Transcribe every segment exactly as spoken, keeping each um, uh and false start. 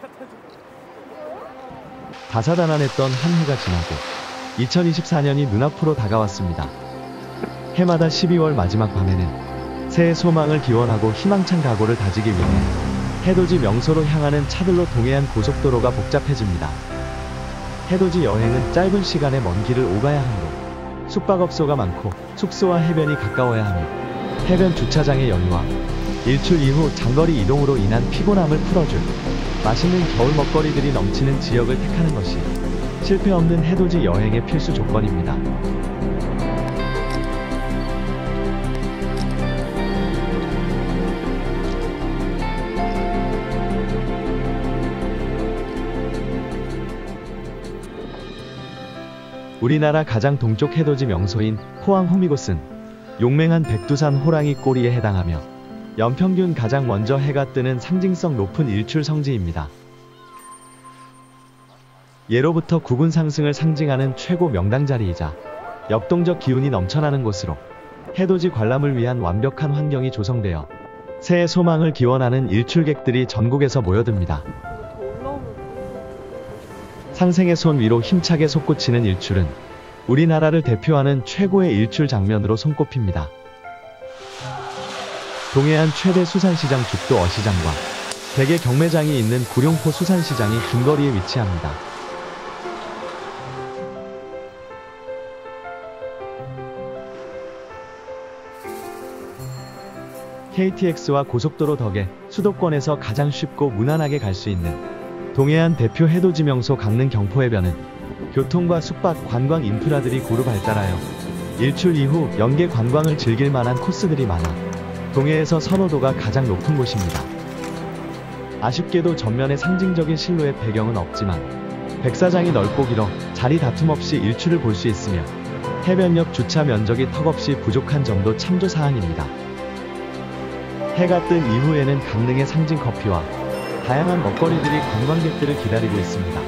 다사다난했던 한 해가 지나고 이천이십사 년이 눈앞으로 다가왔습니다. 해마다 십이월 마지막 밤에는 새해 소망을 기원하고 희망찬 각오를 다지기 위해 해돋이 명소로 향하는 차들로 동해안 고속도로가 복잡해집니다. 해돋이 여행은 짧은 시간에 먼 길을 오가야 하므로 숙박업소가 많고 숙소와 해변이 가까워야 하며 해변 주차장의 연휴와 일출 이후 장거리 이동으로 인한 피곤함을 풀어줄 맛있는 겨울 먹거리들이 넘치는 지역을 택하는 것이 실패 없는 해돋이 여행의 필수 조건입니다. 우리나라 가장 동쪽 해돋이 명소인 포항 호미곶은 용맹한 백두산 호랑이 꼬리에 해당하며 연평균 가장 먼저 해가 뜨는 상징성 높은 일출 성지입니다. 예로부터 국운 상승을 상징하는 최고 명당 자리이자 역동적 기운이 넘쳐나는 곳으로 해돋이 관람을 위한 완벽한 환경이 조성되어 새해 소망을 기원하는 일출객들이 전국에서 모여듭니다. 상생의 손 위로 힘차게 솟구치는 일출은 우리나라를 대표하는 최고의 일출 장면으로 손꼽힙니다. 동해안 최대 수산시장 죽도 어시장과 대개 경매장이 있는 구룡포 수산시장이 근거리에 위치합니다. 케이티엑스와 고속도로 덕에 수도권에서 가장 쉽고 무난하게 갈 수 있는 동해안 대표 해돋이 명소 강릉 경포해변은 교통과 숙박, 관광 인프라들이 고루 발달하여 일출 이후 연계 관광을 즐길 만한 코스들이 많아 동해에서 선호도가 가장 높은 곳입니다. 아쉽게도 전면에 상징적인 실루엣 배경은 없지만 백사장이 넓고 길어 자리 다툼 없이 일출을 볼 수 있으며 해변역 주차 면적이 턱없이 부족한 점도 참조사항입니다. 해가 뜬 이후에는 강릉의 상징 커피와 다양한 먹거리들이 관광객들을 기다리고 있습니다.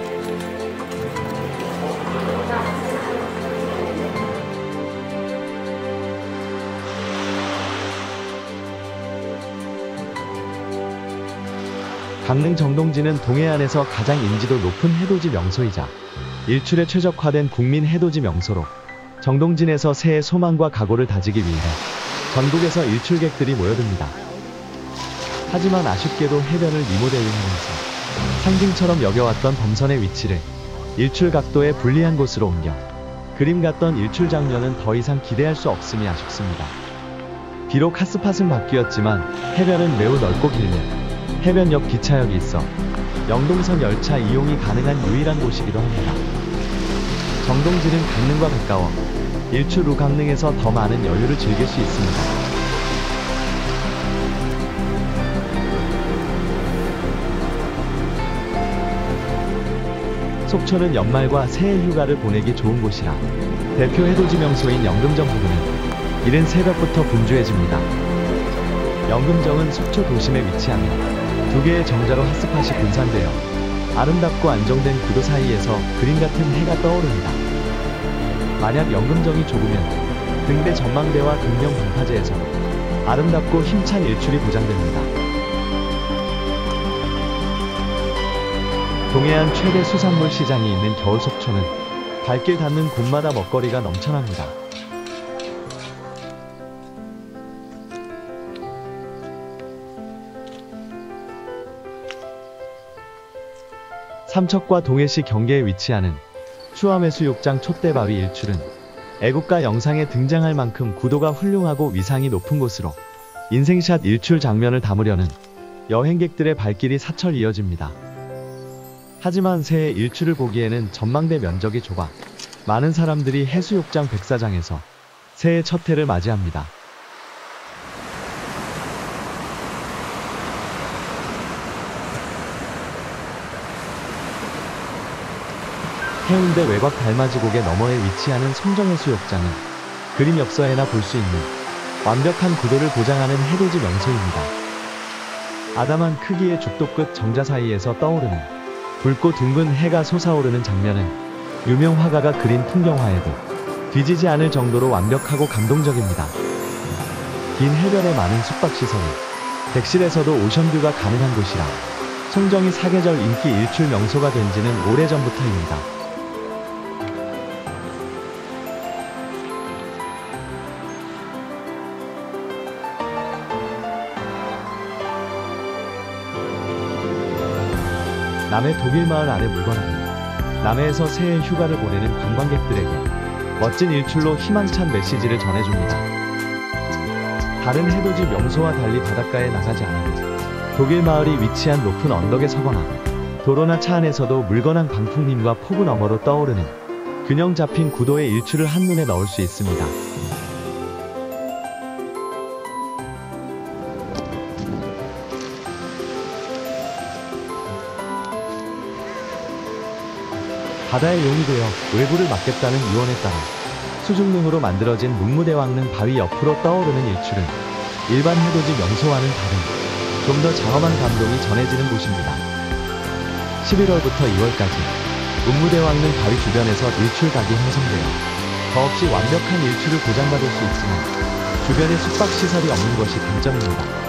강릉 정동진은 동해안에서 가장 인지도 높은 해돋이 명소이자 일출에 최적화된 국민 해돋이 명소로 정동진에서 새해 소망과 각오를 다지기 위해 전국에서 일출객들이 모여듭니다. 하지만 아쉽게도 해변을 리모델링하면서 상징처럼 여겨왔던 범선의 위치를 일출 각도에 불리한 곳으로 옮겨 그림 같던 일출 장면은 더 이상 기대할 수 없음이 아쉽습니다. 비록 핫스팟은 바뀌었지만 해변은 매우 넓고 길며 해변역 기차역이 있어 영동선 열차 이용이 가능한 유일한 곳이기도 합니다. 정동진은 강릉과 가까워 일출 후 강릉에서 더 많은 여유를 즐길 수 있습니다. 속초는 연말과 새해 휴가를 보내기 좋은 곳이라 대표 해돋이 명소인 영금정 부근은 이른 새벽부터 분주해집니다. 영금정은 속초 도심에 위치하며 두 개의 정자로 핫스팟이 분산되어 아름답고 안정된 구도 사이에서 그림 같은 해가 떠오릅니다. 만약 영금정이 좁으면 등대 전망대와 등경 방파제에서 아름답고 힘찬 일출이 보장됩니다. 동해안 최대 수산물 시장이 있는 겨울 속초는 발길 닿는 곳마다 먹거리가 넘쳐납니다. 삼척과 동해시 경계에 위치하는 추암해수욕장 촛대바위 일출은 애국가 영상에 등장할 만큼 구도가 훌륭하고 위상이 높은 곳으로 인생샷 일출 장면을 담으려는 여행객들의 발길이 사철 이어집니다. 하지만 새해 일출을 보기에는 전망대 면적이 좁아 많은 사람들이 해수욕장 백사장에서 새해 첫 해를 맞이합니다. 해운대 외곽 달맞이곡의 너머에 위치하는 송정해수욕장은 그림 엽서에나 볼 수 있는 완벽한 구도를 보장하는 해돋이 명소입니다. 아담한 크기의 죽도 끝 정자 사이에서 떠오르는 붉고 둥근 해가 솟아오르는 장면은 유명 화가가 그린 풍경화에도 뒤지지 않을 정도로 완벽하고 감동적입니다. 긴 해변에 많은 숙박시설이 객실에서도 오션뷰가 가능한 곳이라 송정이 사계절 인기 일출 명소가 된 지는 오래전부터입니다. 남해 독일마을 아래 물건하니 남해에서 새해 휴가를 보내는 관광객들에게 멋진 일출로 희망찬 메시지를 전해줍니다. 다른 해돋이 명소와 달리 바닷가에 나가지 않아도 독일마을이 위치한 높은 언덕에 서거나 도로나 차 안에서도 물건한 광풍림과 폭우 너머로 떠오르는 균형 잡힌 구도의 일출을 한눈에 넣을 수 있습니다. 바다의 용이 되어 외부를 막겠다는 유언에 따라 수중릉으로 만들어진 문무대왕릉 바위 옆으로 떠오르는 일출은 일반 해돋이 명소와는 다른 좀 더 장엄한 감동이 전해지는 곳입니다. 십일월부터 이월까지 문무대왕릉 바위 주변에서 일출각이 형성되어 더없이 완벽한 일출을 보장받을 수 있지만 주변에 숙박시설이 없는 것이 단점입니다.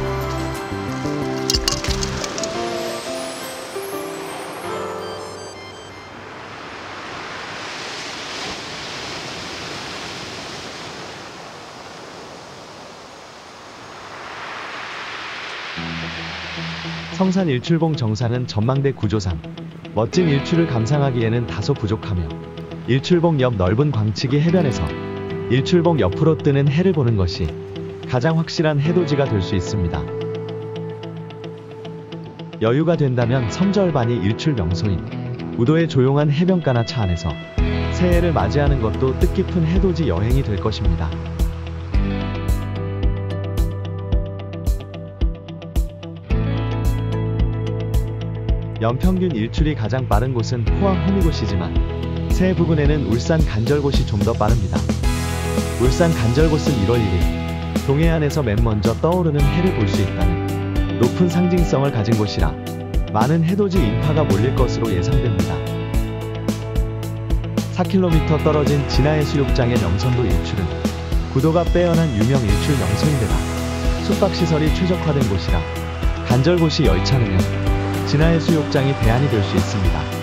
성산 일출봉 정상은 전망대 구조상 멋진 일출을 감상하기에는 다소 부족하며 일출봉 옆 넓은 광치기 해변에서 일출봉 옆으로 뜨는 해를 보는 것이 가장 확실한 해돋이가 될 수 있습니다. 여유가 된다면 섬절반이 일출 명소인 우도의 조용한 해변가나 차 안에서 새해를 맞이하는 것도 뜻깊은 해돋이 여행이 될 것입니다. 연평균 일출이 가장 빠른 곳은 포항 호미곶이지만 새해 부근에는 울산 간절곶이 좀 더 빠릅니다. 울산 간절곶은 일월 일일 동해안에서 맨 먼저 떠오르는 해를 볼 수 있다는 높은 상징성을 가진 곳이라 많은 해돋이 인파가 몰릴 것으로 예상됩니다. 사 킬로미터 떨어진 진화해수욕장의 명선도 일출은 구도가 빼어난 유명 일출 명소인데다 숙박시설이 최적화된 곳이라 간절곶이 열차르면 진화해수욕장이 대안이 될 수 있습니다.